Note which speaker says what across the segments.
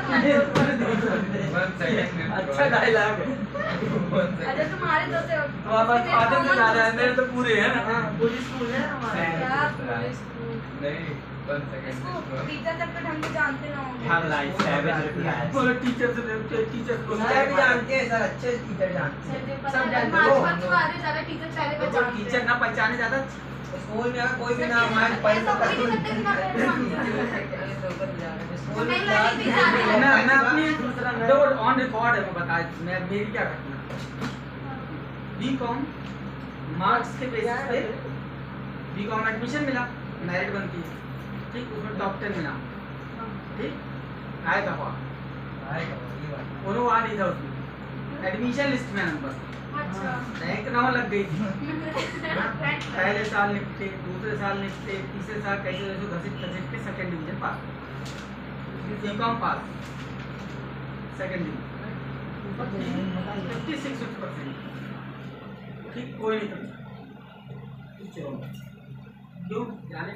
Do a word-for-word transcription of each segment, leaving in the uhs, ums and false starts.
Speaker 1: अच्छा डायलॉग है।
Speaker 2: अच्छा तुम्हारे तो से
Speaker 1: बस आधे से ज्यादा है, मेरे तो पूरे हैं ना।
Speaker 3: पूरी स्कूल है हमारे।
Speaker 2: क्या पूरे स्कूल
Speaker 4: नहीं वन सेकंड
Speaker 2: टीचर तक तो ढंग से जानते ना होंगे।
Speaker 5: Have like seven replies.
Speaker 1: बोलो टीचर से टीचर को
Speaker 3: सर भी जानते हैं सर, अच्छे टीचर जानते हैं।
Speaker 2: चलिए
Speaker 1: सब
Speaker 2: पता है
Speaker 1: जानते
Speaker 2: मार्च
Speaker 1: हो।
Speaker 2: पाँच को आते ज्यादा टीचर पहले
Speaker 1: तो
Speaker 2: पहचानते
Speaker 1: टीचर ना पहचाने ज्यादा
Speaker 3: स्कूल में अगर कोई भी नाम आए तो पहले पता
Speaker 2: नहीं
Speaker 3: नहीं।
Speaker 2: सकते बिना
Speaker 3: स्कूल में
Speaker 2: नहीं, नहीं, नहीं, नहीं,
Speaker 1: मैं मैं अपनी दो ऑन रिकॉर्ड है, मैं बता मैं मेरी क्या घटना बी कॉम मार्क्स के बेसिस पे बी कॉम एडमिशन मिला, मेरिट बनती है ठीक, उसमें टॉप टेन मिला ठीक, आएगा हुआ
Speaker 3: आएगा ये बात।
Speaker 1: कोनो आ नहीं था उसमें, एडमिशन लिस्ट में नंबर
Speaker 2: अच्छा
Speaker 1: रैंक नौ लग गई थी। पहले साल निपटे, दूसरे साल निपटे, तीसरे साल कैसे कैसे घसीट घसीट के second division pass, BCom pass second division fifty six percent ठीक, कोई नहीं करता क्यों जाने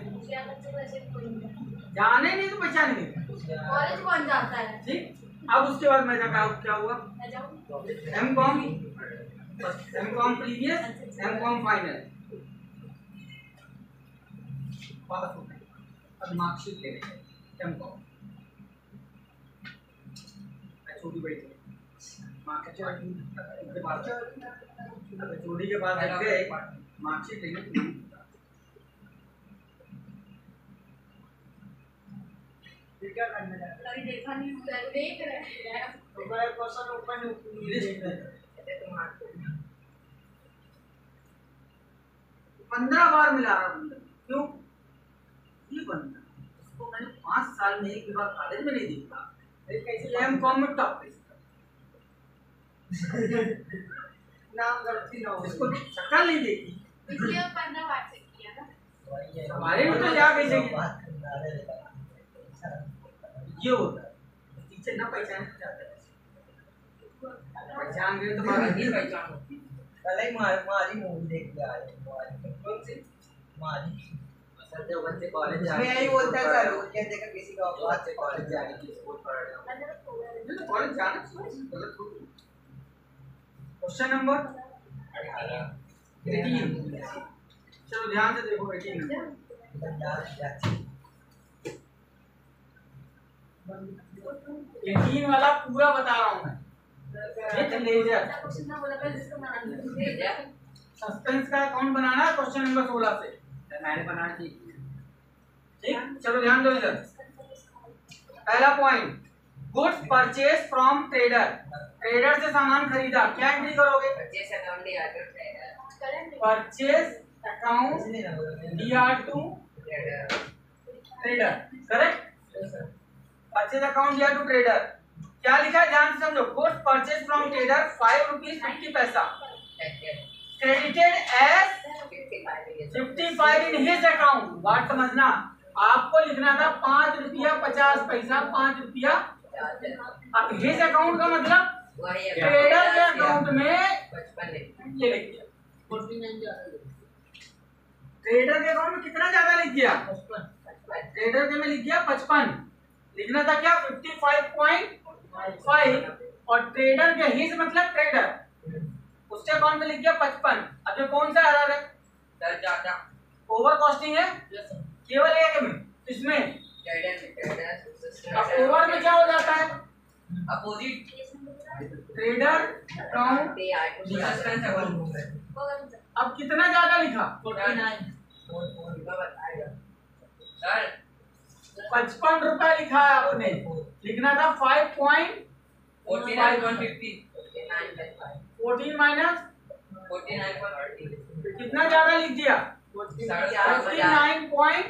Speaker 1: जाने नहीं तो पहचान नहीं
Speaker 2: कॉलेज कौन जाता है?
Speaker 1: ठीक। अब उसके बाद मैं क्या क्या हुआ,
Speaker 2: मैं जाऊँ?
Speaker 1: M com M com previous M com final pass हो गए, अब मार्कशीट ले रहे एम कॉम छोटी बड़ी मार्कशीट के बाद छोटी के बाद लग गए मार्कशीट लेने
Speaker 3: फिर क्या करने जा रहे
Speaker 2: अभी देखा नहीं हूँ, देख रहे हैं
Speaker 3: तो बड़ा क्वेश्चन ओपन
Speaker 1: लिस्ट पंद्रह बार मिला रहा बंदा, क्यों ये बंदा उसको मैंने पाँच साल में एक बार कॉलेज में नहीं देखा, कैसे एम कॉम में टॉप
Speaker 3: नाम गलती ना हो।
Speaker 1: इसको शक्ल नहीं देखी,
Speaker 2: इसलिए पंद्रह बार से किया ना।
Speaker 1: हमारे में तो जा कैसे ये होता है टीचर ना पहचान जाता है, पहचान गए तो बात नहीं पहचान होती।
Speaker 3: कल ही मार मारी मूवी देख के आए।
Speaker 1: कौन सी
Speaker 3: मारी
Speaker 4: सर जब बच्चे कॉलेज जा
Speaker 3: मैं यही बोलता है सर, वो कहते हैं किसी का
Speaker 4: बात से कॉलेज जाने की स्कूल पढ़ रहे हो
Speaker 1: ये तो कॉलेज जाना चाहिए, गलत हो। क्वेश्चन नंबर एटीन, चलो ध्यान से देखो एटीन नंबर। एटीन वाला पूरा बता रहा हूँ मैं, विथ लेजर सस्पेंस का अकाउंट बनाना है क्वेश्चन नंबर सोलह से, मैंने बनाया थी ठीक। चलो ध्यान दो इधर, पहला point goods purchase from trader, trader से सामान खरीदा, क्या एंट्री करोगे, purchase account D R to trader, correct. Purchase account D R to trader, क्या लिखा है ध्यान से समझो, goods purchase from trader five rupees fifty पैसा, credited as fifty five in his account. बात समझना, आपको लिखना था पाँच रुपया पचास पैसा, पाँच रुपया। अब हिज अकाउंट का मतलब ट्रेडर के अकाउंट में ये लिख दिया, ट्रेडर के अकाउंट में कितना ज्यादा लिख दिया, ट्रेडर के में लिख दिया पचपन, लिखना था क्या फिफ्टी फाइव पॉइंट फाइव, और ट्रेडर के हिज मतलब ट्रेडर, उसके अकाउंट में लिख दिया पचपन। अब ये कौन सा एरर है, ओवर कॉस्टिंग है केवल एक में, इसमें अब ओवर में क्या हो जाता है,
Speaker 4: अपोजिट
Speaker 1: ट्रेडर अकाउंट। अब कितना ज्यादा लिखा,
Speaker 4: सर
Speaker 1: पचपन रुपए लिखा है आपने, लिखना था five point
Speaker 4: forty nine one fifty
Speaker 1: fourteen minus
Speaker 4: forty nine point
Speaker 1: कितना ज्यादा लिख दिया, फोर्टी नाइन पॉइंट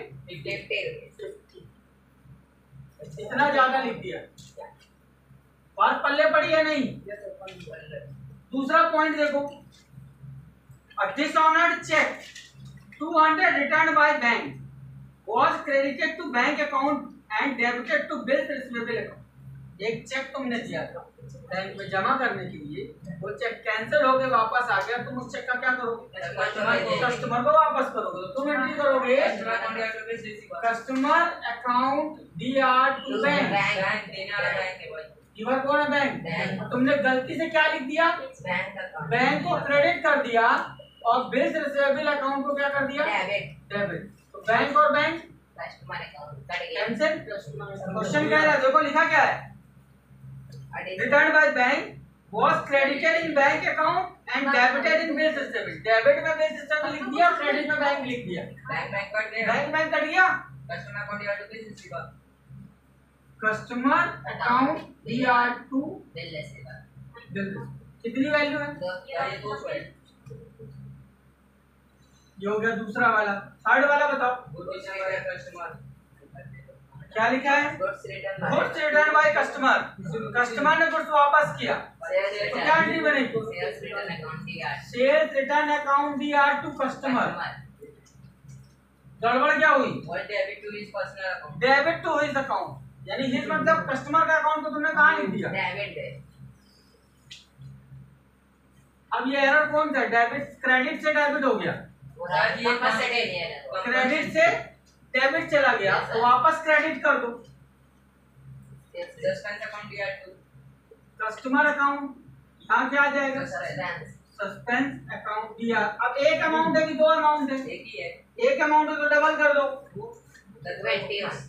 Speaker 1: इतना ज्यादा लिख दिया, बात पल्ले पड़ी है नहीं। दूसरा पॉइंट देखो, a dishonored check two hundred returned by bank was credited to bank account and debited to bills receivable account। एक चेक तुमने दिया था बैंक में जमा करने के लिए, वो चेक कैंसिल हो गया वापस आ गया, तुम उस चेक का क्या करोगे? कस्टमर को वापस करोगे। तो तुम एंट्री करोगे customer account D R to bank. Giver कौन है? बैंक। तुमने गलती से क्या लिख दिया? बैंक को क्रेडिट कर दिया और बिल्स रिसीवेबल अकाउंट को क्या कर दिया? डेबिट। तो बैंक और बैंक कैंसिल। क्वेश्चन कह रहा है, देखो लिखा क्या है, return by bank was credited in bank account and debited in bill system। Debit में bill system लिख दिया, क्रेडिट में बैंक लिख दिया।
Speaker 4: बैंक बैंक कट गया।
Speaker 1: बैंक बैंक कट गया।
Speaker 4: कस्टमर अकाउंट या तो किसी का
Speaker 1: customer account D R to
Speaker 4: bill लेसेगा।
Speaker 1: कितनी वैल्यू है?
Speaker 4: ये दो सौ है।
Speaker 1: ये हो गया दूसरा वाला। थर्ड वाला बताओ
Speaker 4: कस्टमर
Speaker 1: क्या लिखा है?
Speaker 4: Goods return
Speaker 1: goods return by customer. Customer ने गुड्स वापस किया तो क्या एंट्री बनेगी?
Speaker 4: Sales return account D R
Speaker 1: sales return account D R to customer. गड़बड़ क्या हुई?
Speaker 4: और debit to his personal account.
Speaker 1: Debit to his account, यानी हिज मतलब कस्टमर का अकाउंट को तुमने कहाँ लिख दिया?
Speaker 4: डेबिट है।
Speaker 1: अब ये एरर कौन सा? डेबिट, क्रेडिट से डेबिट हो गया,
Speaker 4: सर ये वापस से दे दिया।
Speaker 1: क्रेडिट से डेबिट चला गया तो वापस क्रेडिट कर दो।
Speaker 4: Suspense account D R to
Speaker 1: customer account यहाँ क्या आ जाएगा?
Speaker 4: सस्पेंस
Speaker 1: सस्पेंस अकाउंट दिया। अब एक अमाउंट है कि दो अमाउंट है?
Speaker 4: एक ही है।
Speaker 1: एक अमाउंट है तो डबल कर दो।
Speaker 4: Twenty one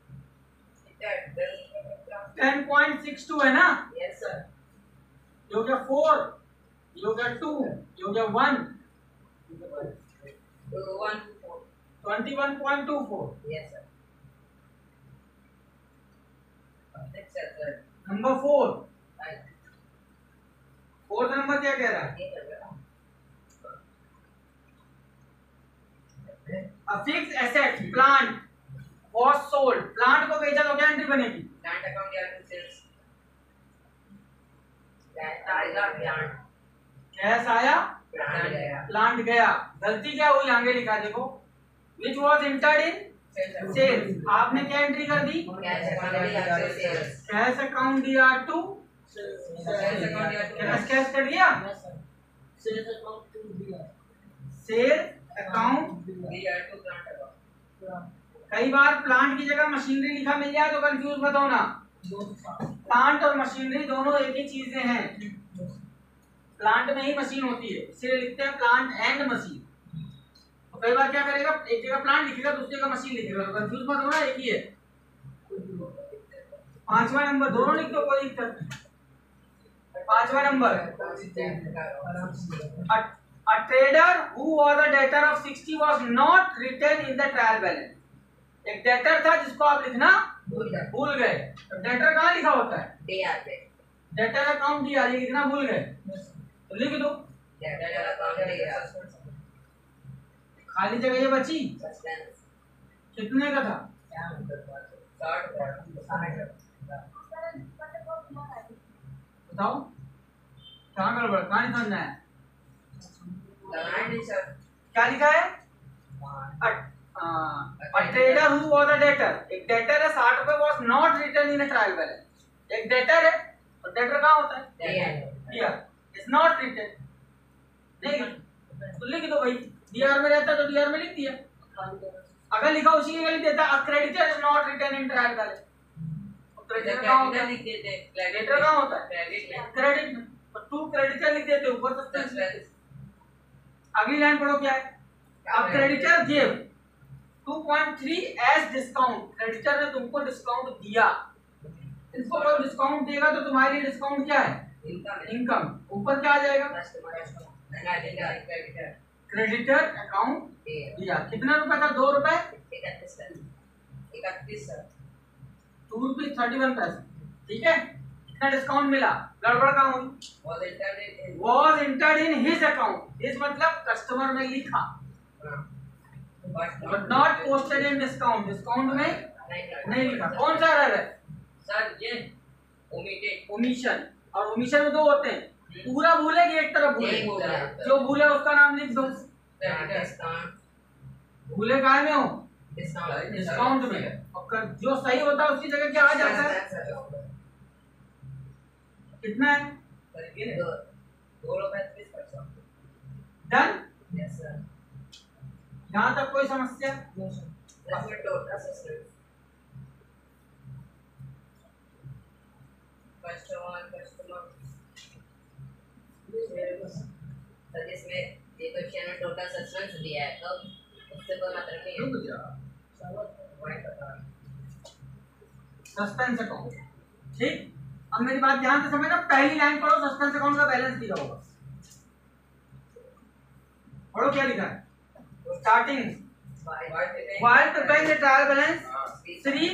Speaker 1: ten point six two है ना?
Speaker 4: Yes sir.
Speaker 1: ये हो गया फोर, ये हो गया टू, ये हो गया one,
Speaker 4: two one four.
Speaker 1: Twenty one point two four.
Speaker 4: Yes sir. Next sir
Speaker 1: number four.
Speaker 4: Right
Speaker 1: fourth number क्या कह रहा है?
Speaker 4: ये कर रहा हूं।
Speaker 1: A fixed asset plant was sold। Plant को बेचा तो क्या एंट्री बनेगी?
Speaker 4: Plant account D R to sales. Plant आएगा प्लांट
Speaker 1: कैश आया,
Speaker 4: प्लांट गया।
Speaker 1: प्लांट गया। गलती क्या हुई? आगे लिखा देखो, which was entered in sales। आपने क्या एंट्री कर दी?
Speaker 4: Cash account D R to sales.
Speaker 1: Cash account D R to
Speaker 4: sales account D R to
Speaker 1: cash cash कर दिया। Sale account
Speaker 4: D R to plant account.
Speaker 1: कई बार plant की जगह मशीनरी लिखा मिल जाए तो कंफ्यूज मत होना। प्लांट और मशीनरी दोनों एक ही चीजें हैं। प्लांट में ही मशीन होती है, इसलिए लिखते हैं प्लांट एंड मशीन। तो कई बार क्या करेगा, एक जगह प्लांट लिखेगा दूसरी जगह मशीन लिखेगा, तो कंफ्यूज मत होना, एक ही है। पांचवा नंबर दोनों लिख दो, कोई दिक्कत नहीं। पांचवा number, a, a trader who was a debtor of sixty was not written in the trial balance। एक डेटर था जिसको आप लिखना भूल गए। तो डेटर कहाँ लिखा होता है?
Speaker 4: डी आर पे।
Speaker 1: डेटर अकाउंट डी आर लिखना भूल गए तो लिख दो।
Speaker 4: डेबिट अकाउंट डी आर
Speaker 1: खाली जगह ये बची,
Speaker 4: सस्पेंस।
Speaker 1: कितने का था?
Speaker 4: साठ
Speaker 1: बताओ कहाँ गड़बड़, कहाँ नहीं समझना है?
Speaker 4: लगाएं नहीं सर।
Speaker 1: क्या लिखा है? A trader who was a debtor, एक डेटर है साठ रुपए, was not written in a trial balance। एक डेटर है और डेटर कहाँ होता है? डीआर। It's not written, नहीं तो लिख दो भाई, डीआर में रहता तो डीआर में लिख दिया। अगर लिखा उसी के लिए देता, a creditor is not written in trial balance। Creditor कहाँ होता है?
Speaker 4: लिख देते।
Speaker 1: क्रेडिटर कहाँ होता है?
Speaker 4: क्रेडिट में।
Speaker 1: क्रेडिट में। तो टू क्रेडिटर लिख देते ऊपर सस्पेंस। अगली लाइन पढ़ो क्या है? अब creditor give two point three as discount. Creditor ने तुमको डिस्काउंट दिया। इसको कोई डिस्काउंट देगा तो तुम्हारी डिस्काउंट क्या है?
Speaker 4: इनकम।
Speaker 1: इनकम। ऊपर क्या आ जाएगा?
Speaker 4: क्रेडिटर।
Speaker 1: क्रेडिटर अकाउंट दिया। कितना रुपए था? दो रुपए
Speaker 4: इकतीस इकतीस sir.
Speaker 1: Two rupees thirty one पैसे। ठीक है, कितना डिस्काउंट मिला? गड़बड़ कहाँ हुई?
Speaker 4: was entered in
Speaker 1: was entered in his account। इस मतलब कस्टमर में लिखा but not posted in discount। Discount में नहीं लिखा। कौन सा एरर है?
Speaker 4: सर ये omitted।
Speaker 1: ओमिशन। और ओमिशन में दो होते हैं, पूरा भूले कि एक तरफ भूले?
Speaker 4: एक तरफ।
Speaker 1: जो भूले उसका नाम लिख दो।
Speaker 4: डिस्काउंट।
Speaker 1: भूले काहे में हो?
Speaker 4: डिस्काउंट।
Speaker 1: डिस्काउंट में। और जो सही होता है उसकी जगह क्या आ जाता है? कितना है?
Speaker 4: सर ये दो दो रुपए तीस पैसा।
Speaker 1: डन।
Speaker 4: Yes sir.
Speaker 1: यहाँ तक कोई समस्या?
Speaker 4: That's my total assessment. Customer, customer. Sir इसमें ये क्वेश्चन में टोटल सस्पेंस दिया है तो उससे कोई मतलब नहीं है।
Speaker 1: रुक जा।
Speaker 4: पॉइंट बता।
Speaker 1: सस्पेंस अकाउंट, ठीक। अब मेरी बात ध्यान से समझना, पहली लाइन पढ़ो, सस्पेंस अकाउंट का बैलेंस दिया होगा। पढ़ो क्या लिखा है starting. While preparing the trial balance, Sri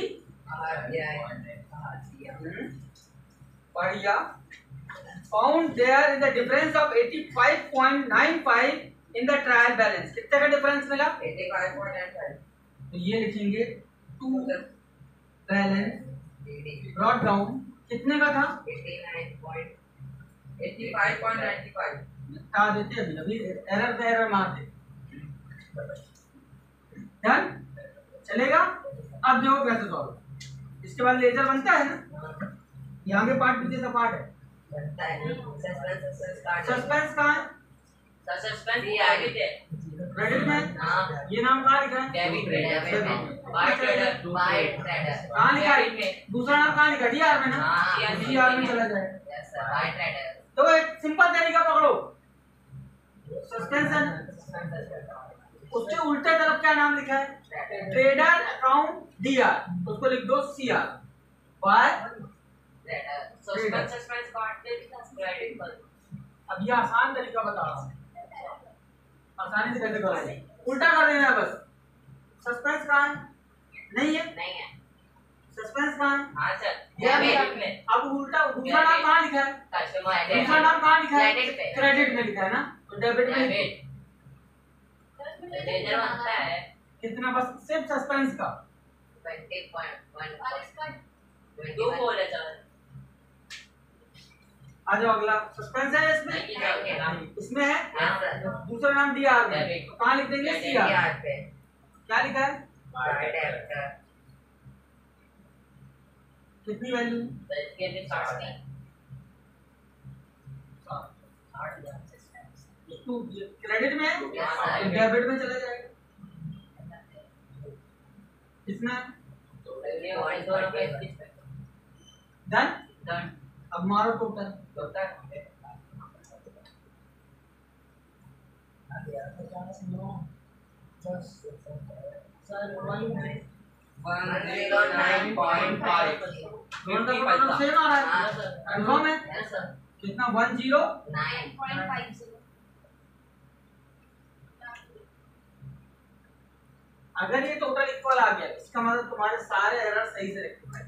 Speaker 1: बढ़िया found there is a difference of eighty-five point nine five in the trial balance। कितने का डिफरेंस मिला?
Speaker 4: eighty-five point nine five।
Speaker 1: तो ये लिखेंगे टू बैलेंस ब्रॉट डाउन कितने का था?
Speaker 4: eighty-nine point eighty-five point nine five।
Speaker 1: बता देते अभी अभी एरर पे एरर मारते। डन चलेगा। अब देखो कैसे सॉल्व। इसके बाद लेजर बनता है ना, यहाँ के पार्ट पीछे का पार्ट है।
Speaker 4: बनता है सस्पेंस सस्पेंस
Speaker 1: सस्पेंस कहाँ है?
Speaker 4: सस्पेंस ये आगे है
Speaker 1: क्रेडिट में।
Speaker 4: हाँ।
Speaker 1: ये नाम कहाँ लिखा है?
Speaker 4: Debit credit by trader by trader
Speaker 1: कहाँ लिखा है? दूसरा नाम कहाँ लिखा है? डीआर में ना।
Speaker 4: हाँ।
Speaker 1: डीआर में चला जाएगा।
Speaker 4: Yes sir by trader.
Speaker 1: तो एक सिंपल तरीका पकड़ो, सस्पेंस है, उसके उल्टे तरफ क्या नाम लिखा है? ट्रेडर अकाउंट डीआर, उसको लिख दो CR by
Speaker 4: trader. Suspense suspense काटते भी क्रेडिट पर।
Speaker 1: अब ये आसान तरीका बता रहा हूँ, आसानी से कैसे करोगे, उल्टा कर देना है बस। सस्पेंस कहाँ है? नहीं है।
Speaker 4: नहीं है।
Speaker 1: सस्पेंस कहाँ है?
Speaker 4: हाँ सर
Speaker 1: डेबिट में। अब उल्टा दूसरा नाम कहाँ लिखा है?
Speaker 4: कस्टमर
Speaker 1: दूसरा नाम कहाँ लिखा है?
Speaker 4: क्रेडिट पे।
Speaker 1: क्रेडिट में लिखा है ना, तो डेबिट में
Speaker 4: डेबिट लेजर बनता है
Speaker 1: कितना? बस सिर्फ सस्पेंस का
Speaker 4: twenty point one
Speaker 2: और इसका
Speaker 4: दो बोल है सर।
Speaker 1: आ जाओ अगला। सस्पेंस है इसमें?
Speaker 4: नहीं है।
Speaker 1: इसमें है।
Speaker 4: हाँ सर।
Speaker 1: दूसरा नाम डीआर में,
Speaker 4: डेबिट।
Speaker 1: तो कहाँ लिख देंगे? सीआर।
Speaker 4: यार पे
Speaker 1: क्या लिखा है?
Speaker 4: By trader.
Speaker 1: कितनी वैल्यू?
Speaker 4: इसके लिए साठ
Speaker 1: टू क्रेडिट में है,
Speaker 4: Yes, sir.
Speaker 1: तो डेबिट में चला जाएगा। कितना?
Speaker 4: ये वन दो रुपए तीस पैसे।
Speaker 1: डन।
Speaker 4: डन।
Speaker 1: अब मारो टोटल।
Speaker 4: होता है one zero nine point five।
Speaker 1: दोनों का टोटल सेम आ रहा
Speaker 4: हाँ
Speaker 1: है।
Speaker 4: सर।
Speaker 1: कंफर्म है?
Speaker 4: Yes sir।
Speaker 1: कितना? One zero
Speaker 4: Nine
Speaker 2: point five zero.
Speaker 1: अगर ये टोटल इक्वल आ गया, इसका मतलब तुम्हारे सारे एरर सही से रेक्टिफाई।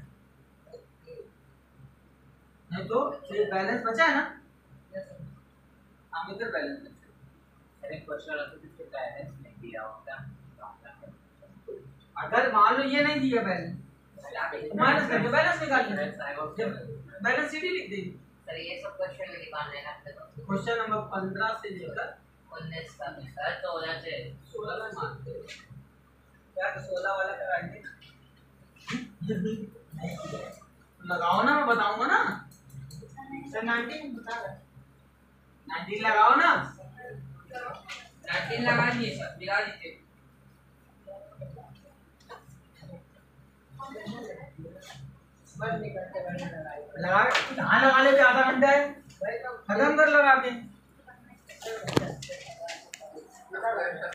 Speaker 1: नहीं तो ये बैलेंस बचा है ना,
Speaker 4: Yes sir।
Speaker 1: हम इधर बैलेंस बचा।
Speaker 5: अरे क्वेश्चन आता है तो बैलेंस नहीं दिया होगा।
Speaker 1: अगर मान लो ये नहीं दिया बैलेंस, माइनस करके बैलेंस निकाल लेंगे, बैलेंस सीधी लिख देंगे।
Speaker 4: सर ये सब क्वेश्चन में निकालने लगते तो
Speaker 1: क्वेश्चन नंबर पंद्रह से लेकर
Speaker 4: उन्नीस तक सर चौदह से
Speaker 1: सोलह तक मानते हैं। क्या तो सोलह वाला कराएंगे? लगाओ ना, मैं बताऊंगा ना सर। नाइनटीन बता रहा है, नाइनटीन लगाओ ना।
Speaker 4: नाइनटीन लगा दिए सर, मिला दीजिए।
Speaker 1: लगा कहाँ लगा लेते? आधा घंटा है, खत्म कर लगा के।